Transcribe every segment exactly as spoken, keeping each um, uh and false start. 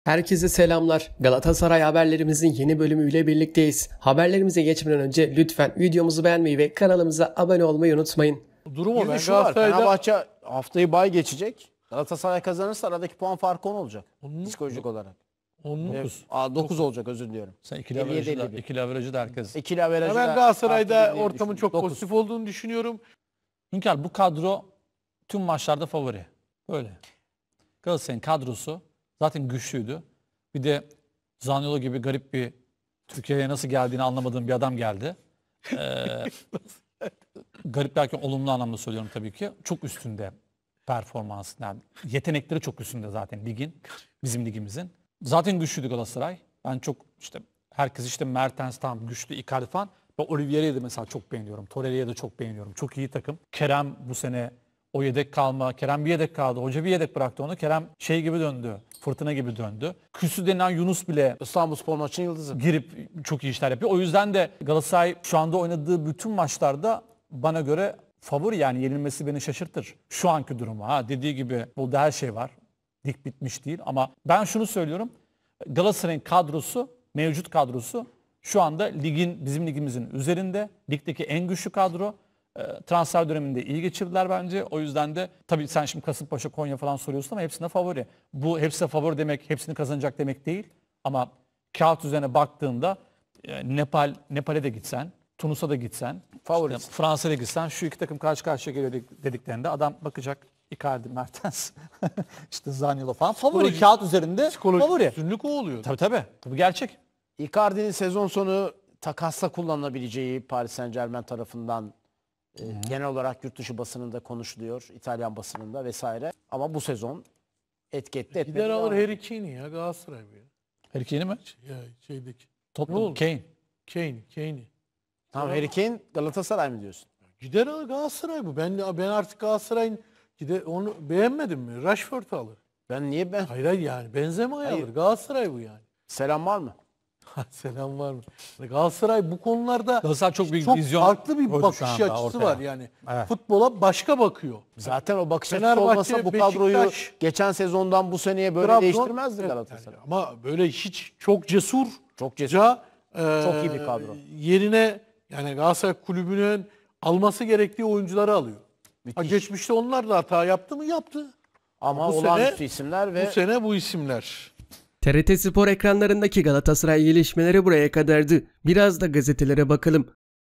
Herkese selamlar. Galatasaray haberlerimizin yeni bölümüyle birlikteyiz. Haberlerimize geçmeden önce lütfen videomuzu beğenmeyi ve kanalımıza abone olmayı unutmayın. Durum o. Ben şu var. Galatasaray'da Fenerbahçe haftayı bay geçecek. Galatasaray kazanırsa aradaki puan farkı on olacak. On Psikolojik olarak. on Evet. Aa, dokuz olacak, özür diliyorum. Sen ikili elli yedi, averajı da, elli bir. ikili averajı da herkes. İkili averajı ben da Galatasaray'da artı bir ortamın çok dokuz. pozitif olduğunu düşünüyorum. Hünkar, bu kadro tüm maçlarda favori. Böyle. Galatasaray'ın kadrosu zaten güçlüydü. Bir de Zaniolo gibi garip bir, Türkiye'ye nasıl geldiğini anlamadığım bir adam geldi. Ee, garip derken olumlu anlamda söylüyorum tabii ki. Çok üstünde performans. Yani yetenekleri çok üstünde zaten ligin. Bizim ligimizin. Zaten güçlüydü Galatasaray. Ben çok işte herkes işte Mertens tam güçlü, Icardi falan. Ben Olivier'i de mesela çok beğeniyorum. Torreira'yı da çok beğeniyorum. Çok iyi takım. Kerem bu sene o yedek kalma. Kerem bir yedek kaldı. Hoca bir yedek bıraktı onu. Kerem şey gibi döndü. Fırtına gibi döndü. Küsü denilen Yunus bile İstanbulspor maçının yıldızı. girip çok iyi işler yapıyor. O yüzden de Galatasaray şu anda oynadığı bütün maçlarda bana göre favori, yani yenilmesi beni şaşırtır. Şu anki durumu. Ha, dediği gibi burada her şey var. Lig bitmiş değil ama ben şunu söylüyorum. Galatasaray'ın kadrosu, mevcut kadrosu şu anda ligin, bizim ligimizin üzerinde. Ligdeki en güçlü kadro. E, transfer döneminde iyi geçirdiler bence. O yüzden de tabii sen şimdi Kasımpaşa, Konya falan soruyorsun ama hepsine favori. Bu hepsine favori demek, hepsini kazanacak demek değil. Ama kağıt üzerine baktığında e, Nepal, Nepal'e de gitsen, Tunus'a da gitsen, Favori. işte Fransa'ya gitsen şu iki takım karşı karşıya geliyor dediklerinde adam bakacak. Icardi, Mertens, işte Zaniolo falan. Favori Psikolojik- kağıt üzerinde Psikolojik favori. üstünlük o oluyor. Tabii tabii. Bu gerçek. Icardi'nin sezon sonu takasla kullanılabileceği Paris Saint-Germain tarafından e, genel olarak yurt dışı basınında konuşuluyor. İtalyan basınında vesaire. Ama bu sezon etki etti etmedi. Gider alır Devam. Harry Kane'i ya Galatasaray bu ya. Her iki yeni mi? Ya şeydeki. Ne Tottenham, oldu? Kane. Kane, Kane'i. Tamam, Harry Kane Galatasaray mı diyorsun? Gider alır Galatasaray bu. Ben ben artık Galatasaray'ın gider onu beğenmedim mi? Rashford'u alır. Ben niye ben? Hayır hayır yani Benzema'yı Hayır. alır. Galatasaray bu yani. Selam var mı? Selam var mı? Galatasaray bu konularda Galatasaray çok büyük çok vizyon farklı bir koydu bakış şu anda açısı ortaya. var yani. Evet. Futbola başka bakıyor. Zaten o bakış açısı Fenerbahçe, olmasa bu kadroyu Beşiktaş, geçen sezondan bu seneye böyle Trabzon- değiştirmezdi Evet, Galatasaray. yani ama böyle hiç çok cesur, Çok cesur. çok iyi bir kadro. Yerine yani Galatasaray kulübünün alması gerektiği oyuncuları alıyor. Ha, geçmişte onlar da hata yaptı mı? Yaptı. Ama Bu olağanüstü sene- isimler ve Bu sene bu isimler. T R T Spor ekranlarındaki Galatasaray gelişmeleri buraya kadardı. Biraz da gazetelere bakalım.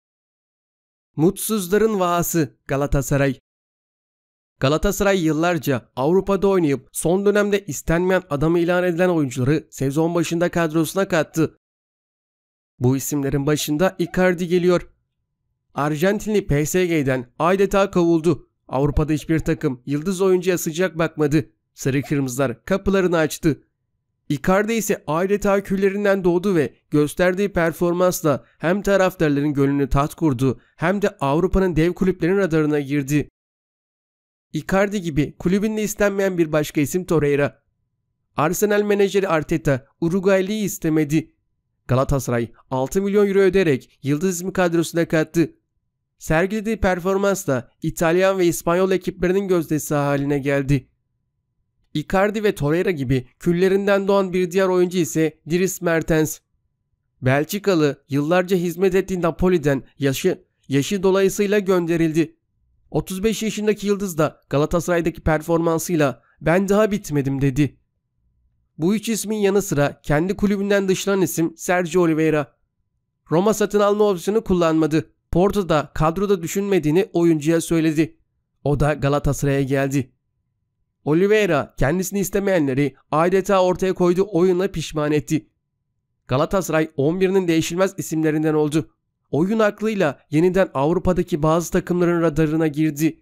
Mutsuzların vahası Galatasaray. Galatasaray yıllarca Avrupa'da oynayıp son dönemde istenmeyen adam ilan edilen oyuncuları sezon başında kadrosuna kattı. Bu isimlerin başında Icardi geliyor. Arjantinli P S G'den adeta kovuldu. Avrupa'da hiçbir takım yıldız oyuncuya sıcak bakmadı. Sarı kırmızılar kapılarını açtı. Icardi ise adeta küllerinden doğdu ve gösterdiği performansla hem taraftarların gönlünü taht kurdu hem de Avrupa'nın dev kulüplerinin radarına girdi. Icardi gibi kulübünde istenmeyen bir başka isim Torreira. Arsenal menajeri Arteta Uruguaylı'yı istemedi. Galatasaray altı milyon euro öderek yıldız ismi kadrosuna kattı. Sergilediği performansla İtalyan ve İspanyol ekiplerinin gözdesi haline geldi. Icardi ve Torreira gibi küllerinden doğan bir diğer oyuncu ise Dries Mertens. Belçikalı yıllarca hizmet ettiği Napoli'den yaşı, yaşı dolayısıyla gönderildi. otuz beş yaşındaki yıldız da Galatasaray'daki performansıyla "ben daha bitmedim" dedi. Bu üç ismin yanı sıra kendi kulübünden dışlanan isim Sergio Oliveira. Roma satın alma opsiyonu kullanmadı. Porto'da kadroda düşünmediğini oyuncuya söyledi. O da Galatasaray'a geldi. Oliveira kendisini istemeyenleri adeta ortaya koyduğu oyunla pişman etti. Galatasaray on birinin değişilmez isimlerinden oldu. Oyun aklıyla yeniden Avrupa'daki bazı takımların radarına girdi.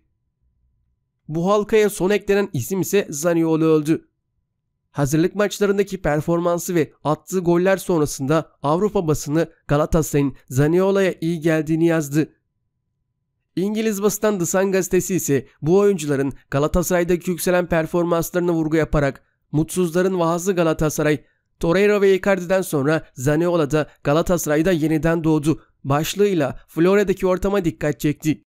Bu halkaya son eklenen isim ise Zaniolo oldu. Hazırlık maçlarındaki performansı ve attığı goller sonrasında Avrupa basını Galatasaray'ın Zaniolo'ya iyi geldiğini yazdı. İngiliz basından The Sun gazetesi ise bu oyuncuların Galatasaray'daki yükselen performanslarına vurgu yaparak "mutsuzların vahası Galatasaray, Torreira ve Icardi'den sonra Zaniolo da Galatasaray'da yeniden doğdu" başlığıyla Florya'daki ortama dikkat çekti.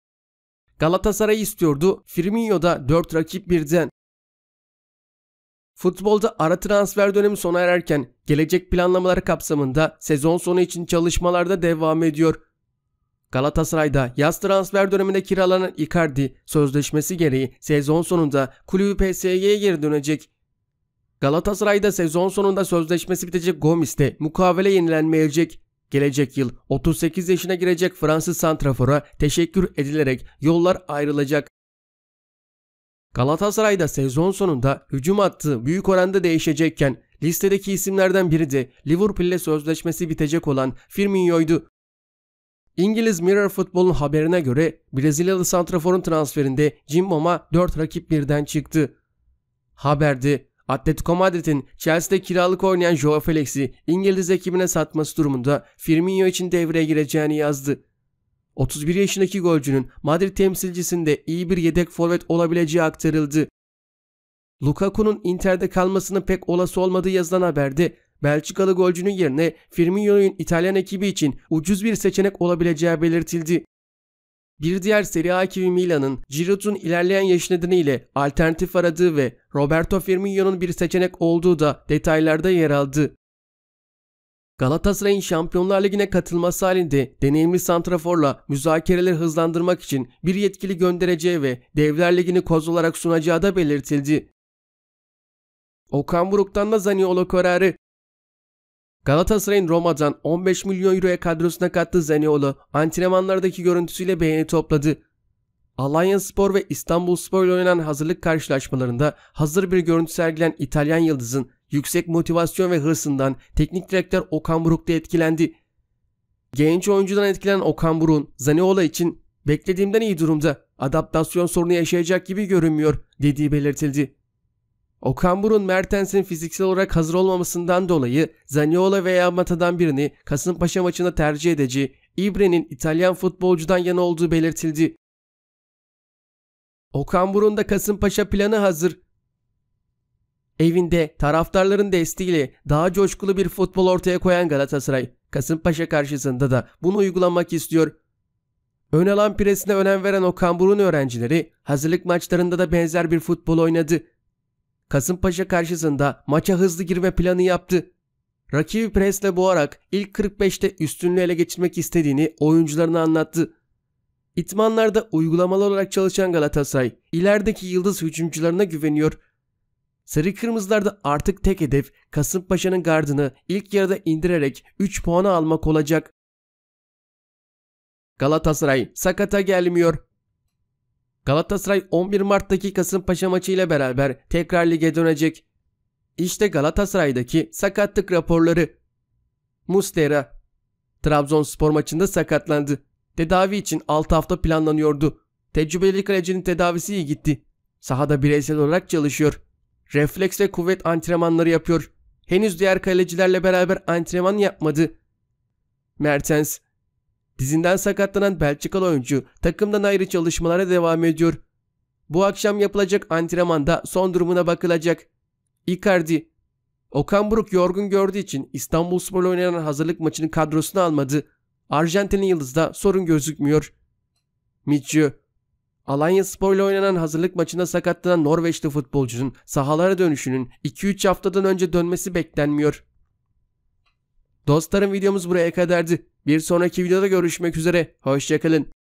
Galatasaray istiyordu, Firmino da dört rakip birden. Futbolda ara transfer dönemi sona ererken gelecek planlamaları kapsamında sezon sonu için çalışmalarda devam ediyor. Galatasaray'da yaz transfer döneminde kiralanan Icardi sözleşmesi gereği sezon sonunda kulübü P S G'ye geri dönecek. Galatasaray'da sezon sonunda sözleşmesi bitecek Gomis'te mukavele yenilenmeyecek. Gelecek yıl otuz sekiz yaşına girecek Fransız santrafora teşekkür edilerek yollar ayrılacak. Galatasaray'da sezon sonunda hücum hattı büyük oranda değişecekken listedeki isimlerden biri de Liverpool ile sözleşmesi bitecek olan Firmino'ydu. İngiliz Mirror Football'un haberine göre Brezilyalı santraforun transferinde Cimbom'a dört rakip birden çıktı. Haberde Atletico Madrid'in Chelsea'de kiralık oynayan Joao Felix'i İngiliz ekibine satması durumunda Firmino için devreye gireceğini yazdı. otuz bir yaşındaki golcünün Madrid temsilcisinde iyi bir yedek forvet olabileceği aktarıldı. Lukaku'nun Inter'de kalmasının pek olası olmadığı yazılan haberde Belçikalı golcünün yerine Firmino'nun İtalyan ekibi için ucuz bir seçenek olabileceği belirtildi. Bir diğer Serie A ekibi Milan'ın Giroud'un ilerleyen yaş nedeniyle alternatif aradığı ve Roberto Firmino'nun bir seçenek olduğu da detaylarda yer aldı. Galatasaray'ın Şampiyonlar Ligi'ne katılması halinde deneyimli santraforla müzakereleri hızlandırmak için bir yetkili göndereceği ve Devler Ligi'ni koz olarak sunacağı da belirtildi. Okan Buruk'tan da Zaniolo kararı. Galatasaray'ın Roma'dan on beş milyon euroya kadrosuna kattığı Zaniolo antrenmanlardaki görüntüsüyle beğeni topladı. Alanyaspor ve İstanbulspor ile oynanan hazırlık karşılaşmalarında hazır bir görüntü sergilen İtalyan yıldızın yüksek motivasyon ve hırsından teknik direktör Okan Buruk da etkilendi. Genç oyuncudan etkilenen Okan Buruk'un Zaniolo için beklediğimden iyi durumda, adaptasyon sorunu yaşayacak gibi görünmüyor dediği belirtildi. Okan Buruk'un Mertens'in fiziksel olarak hazır olmamasından dolayı Zaniolo veya Mata'dan birini Kasımpaşa maçında tercih edeceği İbre'nin İtalyan futbolcudan yana olduğu belirtildi. Okan Buruk'un da Kasımpaşa planı hazır. Evinde taraftarların desteğiyle daha coşkulu bir futbol ortaya koyan Galatasaray, Kasımpaşa karşısında da bunu uygulamak istiyor. Ön alan presine önem veren Okan Buruk'un öğrencileri hazırlık maçlarında da benzer bir futbol oynadı. Kasımpaşa karşısında maça hızlı girme planı yaptı. Rakibi presle boğarak ilk kırk beşte üstünlüğü ele geçirmek istediğini oyuncularına anlattı. İtmanlarda uygulamalı olarak çalışan Galatasaray ilerideki yıldız hücumcularına güveniyor. Sarı Kırmızılarda artık tek hedef Kasımpaşa'nın gardını ilk yarıda indirerek üç puanı almak olacak. Galatasaray sakata gelmiyor. Galatasaray on bir Mart'taki Kasımpaşa maçı ile beraber tekrar lige dönecek. İşte Galatasaray'daki sakatlık raporları. Muslera Trabzonspor maçında sakatlandı. Tedavi için altı hafta planlanıyordu. Tecrübeli kalecinin tedavisi iyi gitti. Sahada bireysel olarak çalışıyor. Refleks ve kuvvet antrenmanları yapıyor. Henüz diğer kalecilerle beraber antrenman yapmadı. Mertens dizinden sakatlanan Belçikalı oyuncu takımdan ayrı çalışmalara devam ediyor. Bu akşam yapılacak antrenmanda son durumuna bakılacak. Icardi Okan Buruk yorgun gördüğü için İstanbulspor'la oynanan hazırlık maçının kadrosuna almadı. Arjantinli yıldızda sorun gözükmüyor. Mitchell Alanyaspor ile oynanan hazırlık maçında sakatlanan Norveçli futbolcunun sahalara dönüşünün iki üç haftadan önce dönmesi beklenmiyor. Dostlarım, videomuz buraya kadardı. Bir sonraki videoda görüşmek üzere. Hoşça kalın.